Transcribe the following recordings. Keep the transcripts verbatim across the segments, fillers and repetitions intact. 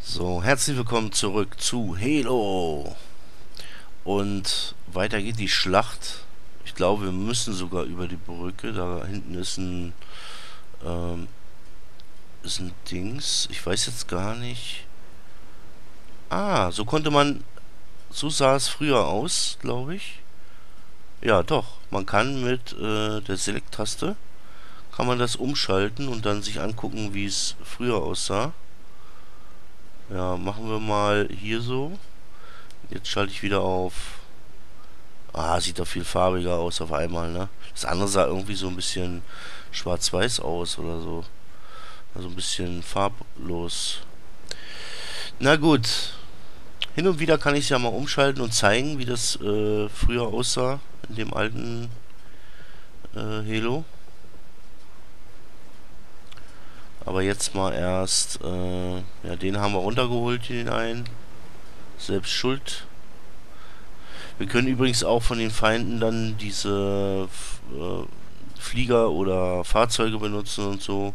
So, herzlich willkommen zurück zu Halo. Und weiter geht die Schlacht. Ich glaube, wir müssen sogar über die Brücke. Da hinten ist ein, ähm, ist ein Dings. Ich weiß jetzt gar nicht. Ah, so konnte man, so sah es früher aus, glaube ich. Ja, doch. Man kann mit äh, der Select-Taste, kann man das umschalten und dann sich angucken, wie es früher aussah. Ja, machen wir mal hier so. Jetzt schalte ich wieder auf. Ah, sieht doch viel farbiger aus auf einmal, ne? Das andere sah irgendwie so ein bisschen schwarz-weiß aus oder so. Also ein bisschen farblos. Na gut. Hin und wieder kann ich es ja mal umschalten und zeigen, wie das äh, früher aussah in dem alten äh, Halo. Aber jetzt mal erst, äh, ja, den haben wir runtergeholt, den einen. Selbst schuld. Wir können übrigens auch von den Feinden dann diese äh, Flieger oder Fahrzeuge benutzen und so.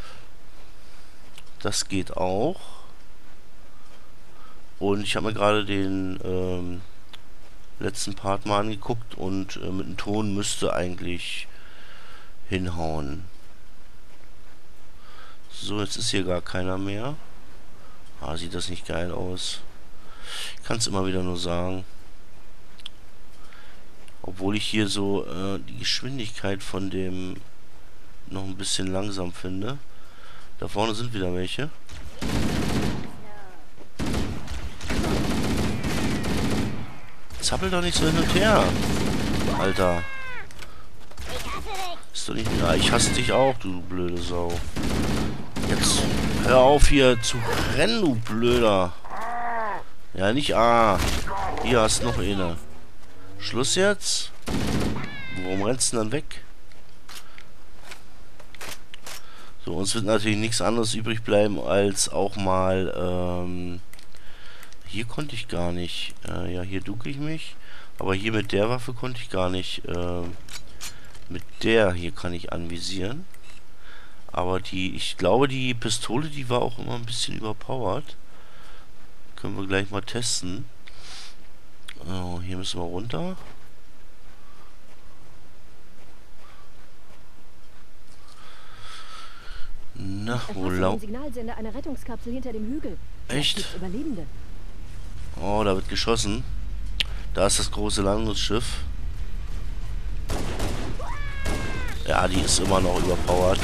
Das geht auch. Und ich habe mir gerade den ähm, letzten Part mal angeguckt und äh, mit dem Ton müsste eigentlich hinhauen. So, jetzt ist hier gar keiner mehr. Ah, sieht das nicht geil aus. Ich kann es immer wieder nur sagen. Obwohl ich hier so äh, die Geschwindigkeit von dem noch ein bisschen langsam finde. Da vorne sind wieder welche. Zappel doch nicht so hin und her. Alter. Ist doch nicht... Ja, ich hasse dich auch, du blöde Sau. Jetzt hör auf hier zu rennen, du Blöder. Ja, nicht A. Hier hast noch eine. Schluss jetzt? Warum rennst du denn dann weg? So, uns wird natürlich nichts anderes übrig bleiben, als auch mal, ähm, hier konnte ich gar nicht, äh, ja, hier ducke ich mich, aber hier mit der Waffe konnte ich gar nicht, äh, mit der hier kann ich anvisieren, aber die, ich glaube, die Pistole, die war auch immer ein bisschen überpowered. Können wir gleich mal testen. Oh, hier müssen wir runter. Na, wo lau... Signalsender einer Rettungskapsel hinter dem Hügel. Echt? Überlebende. Oh, da wird geschossen. Da ist das große Landungsschiff. Ja, die ist immer noch überpowered.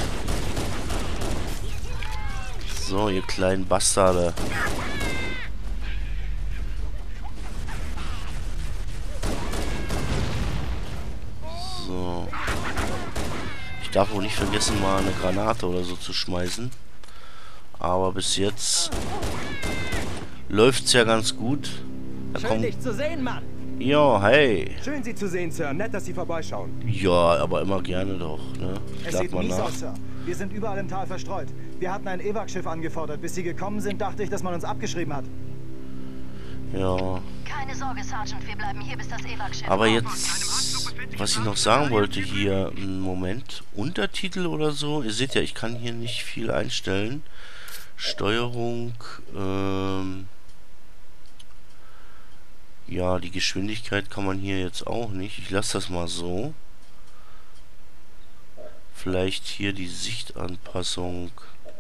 So, ihr kleinen Bastarde. So. Ich darf wohl nicht vergessen, mal eine Granate oder so zu schmeißen. Aber bis jetzt läuft es ja ganz gut. Da Schön, dich zu sehen, Mann. Ja, hey. Schön, Sie zu sehen, Sir. Nett, dass Sie vorbeischauen. Ja, aber immer gerne doch, ne? Es Schlag sieht mal mies nach. aus, Sir. Wir sind überall im Tal verstreut. Wir hatten ein Evac-Schiff angefordert. Bis Sie gekommen sind, dachte ich, dass man uns abgeschrieben hat. Ja. Keine Sorge, Sergeant. Wir bleiben hier, bis das Evac-Schiff Aber kommt. jetzt, was ich noch sagen wollte hier, einen Moment, Untertitel oder so. Ihr seht ja, ich kann hier nicht viel einstellen. Steuerung, ähm... ja, die Geschwindigkeit kann man hier jetzt auch nicht. Ich lasse das mal so. Vielleicht hier die Sichtanpassung.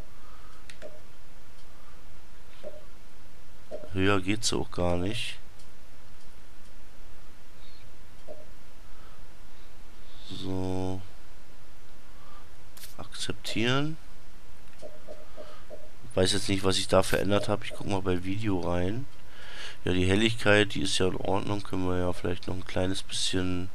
Höher geht's auch gar nicht. So. Akzeptieren. Weiß jetzt nicht, was ich da verändert habe. Ich gucke mal bei Video rein. Ja, die Helligkeit, die ist ja in Ordnung. Können wir ja vielleicht noch ein kleines bisschen...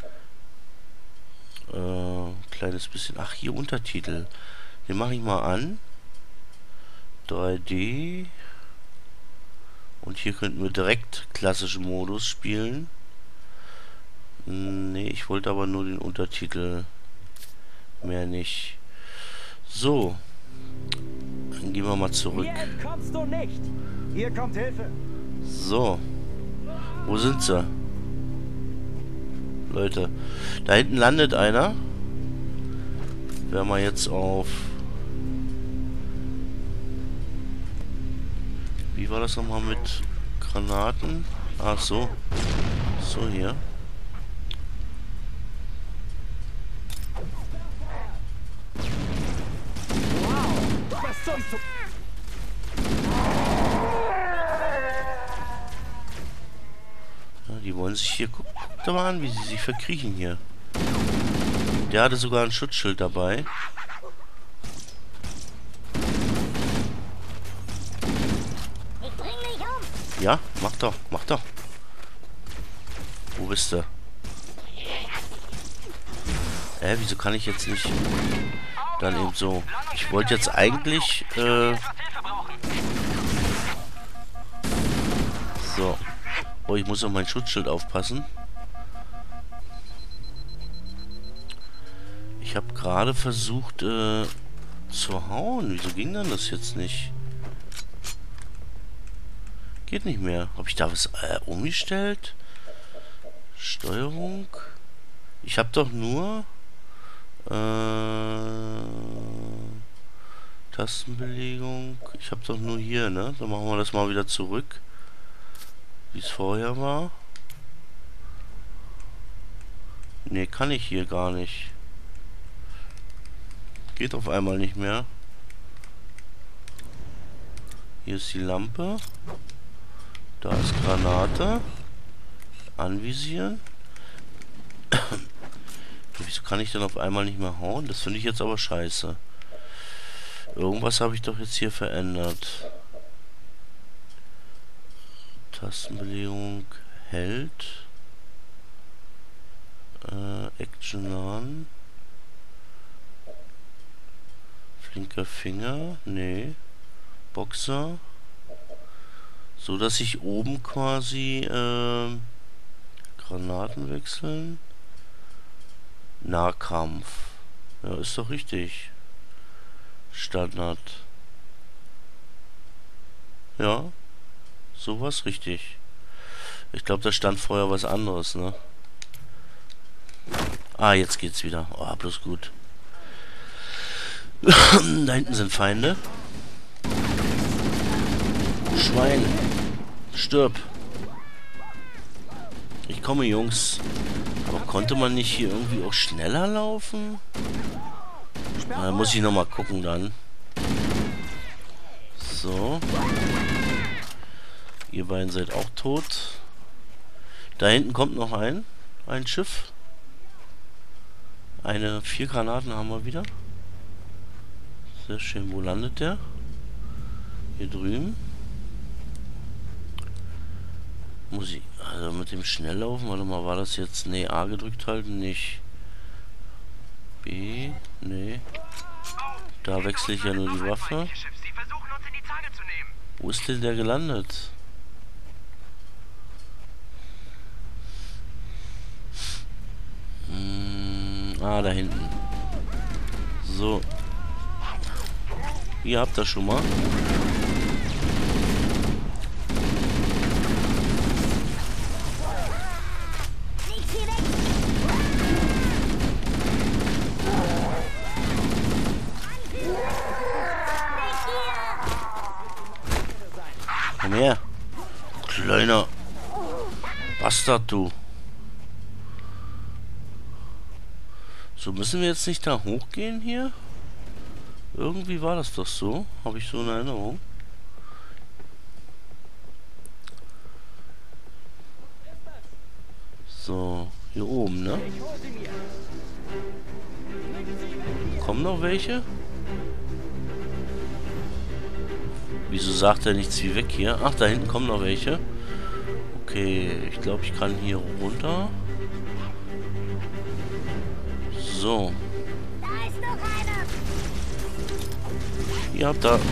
Äh, kleines bisschen... Ach, hier Untertitel. Den mache ich mal an. drei D. Und hier könnten wir direkt klassischen Modus spielen. Nee, ich wollte aber nur den Untertitel. Mehr nicht. So. Dann gehen wir mal zurück. Hier entkommst du nicht. Hier kommt Hilfe. So. Wo sind sie? Leute. Da hinten landet einer. Wenn wir jetzt auf Wie war das nochmal mit Granaten? Ach so. So, hier. Was zum Zu- Ja, die wollen sich hier... Guck, guck doch mal an, wie sie sich verkriechen hier. Der hatte sogar ein Schutzschild dabei. Ja, mach doch, mach doch. Wo bist du? Äh, wieso kann ich jetzt nicht dann eben so... Ich wollte jetzt eigentlich... Äh, so. Oh, ich muss auf mein Schutzschild aufpassen. Ich habe gerade versucht äh, zu hauen. Wieso ging dann das jetzt nicht? Geht nicht mehr. Habe ich da was äh, umgestellt? Steuerung? Ich habe doch nur äh, Tastenbelegung. Ich habe doch nur hier, ne? Dann machen wir das mal wieder zurück. Wie es vorher war. Ne, kann ich hier gar nicht. Geht auf einmal nicht mehr. Hier ist die Lampe. Da ist Granate. Anvisieren. Wieso kann ich denn auf einmal nicht mehr hauen? Das finde ich jetzt aber scheiße. Irgendwas habe ich doch jetzt hier verändert. Tastenbelegung hält. Äh, Action an. Flinker Finger. Nee. Boxer. So dass ich oben quasi äh, Granaten wechseln. Nahkampf. Ja, ist doch richtig. Standard. Ja. Sowas richtig. Ich glaube, da stand vorher was anderes, ne? Ah, jetzt geht's wieder. Oh, bloß gut. Da hinten sind Feinde. Schwein. Stirb. Ich komme, Jungs. Aber konnte man nicht hier irgendwie auch schneller laufen? Da muss ich nochmal gucken dann. So. Ihr beiden seid auch tot. Da hinten kommt noch ein. Ein Schiff. Eine, vier Granaten haben wir wieder. Sehr schön. Wo landet der? Hier drüben. Muss ich, also mit dem Schnelllaufen, warte mal, war das jetzt, nee, A gedrückt halten, nicht. B, nee. Da wechsle ich ja nur die Waffe. Wo ist denn der gelandet? Hm, ah, da hinten. So. Ihr habt das schon mal. Komm her. Kleiner Bastard, du. So, müssen wir jetzt nicht da hochgehen hier? Irgendwie war das doch so. Habe ich so eine Erinnerung. So, hier oben, ne? Kommen noch welche? Wieso sagt er nichts wie weg hier? Ach, da hinten kommen noch welche. Okay, ich glaube, ich kann hier runter. So. Da ist noch einer. Ihr habt da...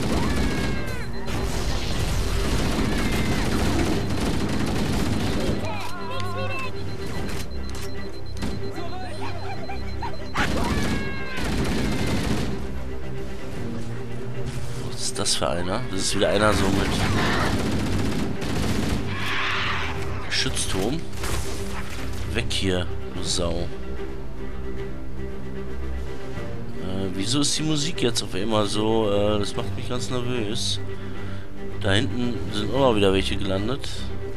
Was ist das für einer? Das ist wieder einer so mit Schützturm. Weg hier, du Sau. Äh, wieso ist die Musik jetzt auf einmal so? Äh, das macht mich ganz nervös. Da hinten sind auch noch wieder welche gelandet.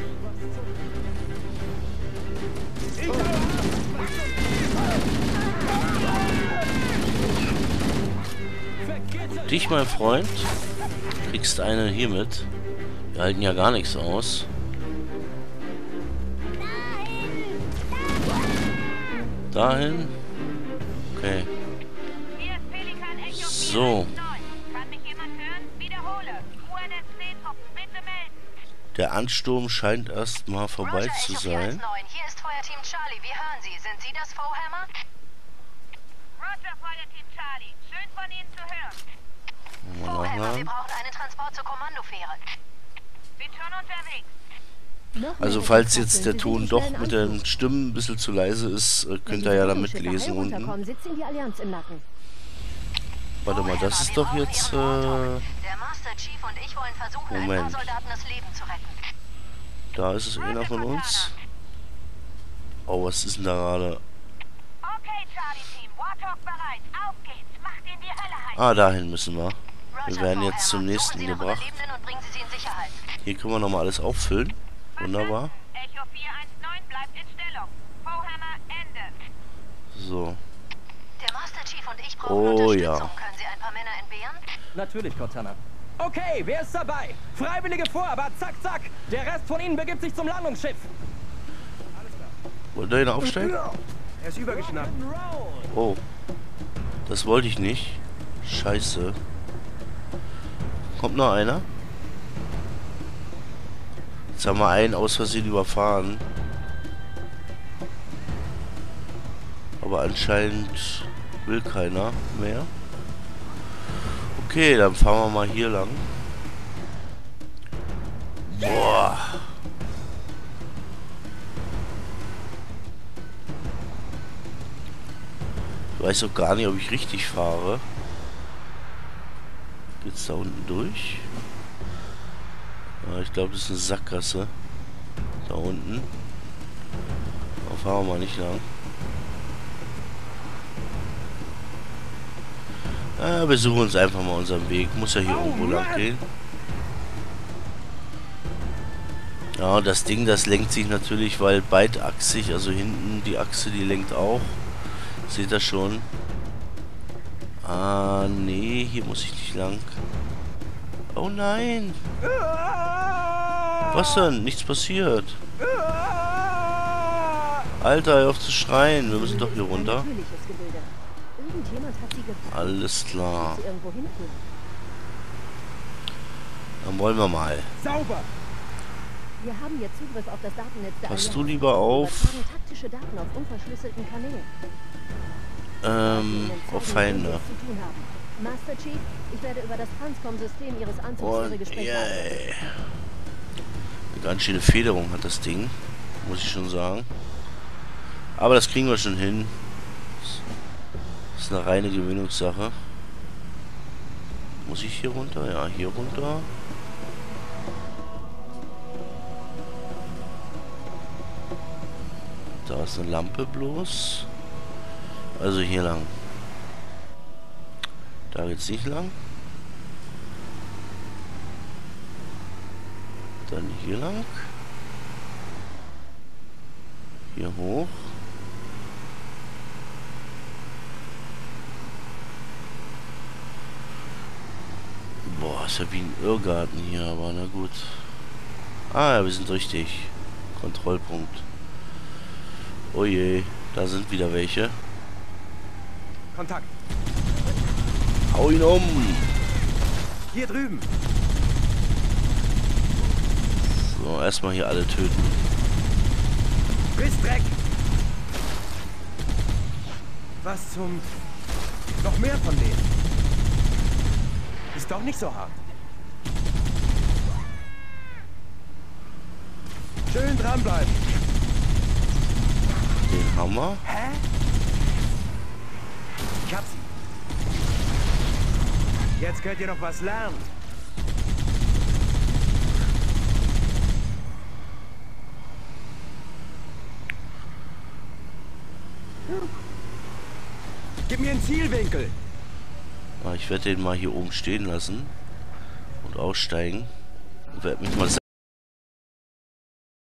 Dich, mein Freund, kriegst eine hier mit. Wir halten ja gar nichts aus. Dahin. Okay. So. Der Ansturm scheint erstmal vorbei zu sein. Hier ist Feuerteam Charlie. Wir hören Sie. Sind Sie das V-Hammer? Roger, Feuerteam Charlie. Schön von Ihnen zu hören. V-Hammer, wir brauchen einen Transport zur Kommandofähre. Bin schon unterwegs. Also falls jetzt der Ton doch mit den Stimmen ein bisschen zu leise ist, könnt ihr ja da mitlesen unten. Warte mal, das ist doch jetzt... Äh Moment. Da ist es einer von uns. Oh, was ist denn da gerade? Ah, dahin müssen wir. Wir werden jetzt zum nächsten gebracht. Hier können wir nochmal alles auffüllen. Wunderbar. So. Oh ja. Natürlich, Cortana. Okay, wer ist dabei? Freiwillige vor, aber zack, zack. Der Rest von Ihnen begibt sich zum Landungsschiff. Alles klar. Wollt ihr ihn aufsteigen? Er ist übergeschnappt. Oh. Das wollte ich nicht. Scheiße. Kommt noch einer? Jetzt haben wir einen aus Versehen überfahren. Aber anscheinend will keiner mehr. Okay, dann fahren wir mal hier lang. Boah. Ich weiß auch gar nicht, ob ich richtig fahre. Geht's da unten durch? Ja, ich glaube, das ist eine Sackgasse. Da unten. Da fahren wir mal nicht lang. Ja, wir suchen uns einfach mal unseren Weg. Muss ja hier oh, irgendwo lang gehen. Ja, das Ding, das lenkt sich natürlich, weil beidachsig, also hinten die Achse, die lenkt auch. Seht ihr schon? Ah, nee, hier muss ich nicht lang. Oh nein! Was denn? Nichts passiert. Alter, hör auf zu schreien. Wir müssen doch hier runter. Alles klar. Dann wollen wir mal. Sauber. Wir haben jetzt Zugriff auf das Datennetz der Passt Allianz. du lieber auf. Taktische Daten auf unverschlüsselten Kanälen. Ähm, auf Feinde. Master Chief, ich werde über das Transcom-System Ihres Anzugs Ihre Gespräche yeah. Eine ganz schöne Federung hat das Ding, muss ich schon sagen. Aber das kriegen wir schon hin. Das ist eine reine Gewöhnungssache. Muss ich hier runter? Ja, hier runter. Da ist eine Lampe bloß. Also hier lang. Da geht's nicht lang. Dann hier lang. Hier hoch. Boah, ist ja wie ein Irrgarten hier, aber na gut. Ah ja, wir sind richtig. Kontrollpunkt. Oh je, da sind wieder welche. Kontakt. Hau ihn um! Hier drüben. So, erstmal hier alle töten. Bis Dreck. Was zum... Noch mehr von denen. Ist doch nicht so hart. Schön dranbleiben. Den Hammer. Hä? Ich hab sie. Jetzt könnt ihr noch was lernen. Gib mir einen Zielwinkel. Ich werde den mal hier oben stehen lassen und aussteigen. werde mich mal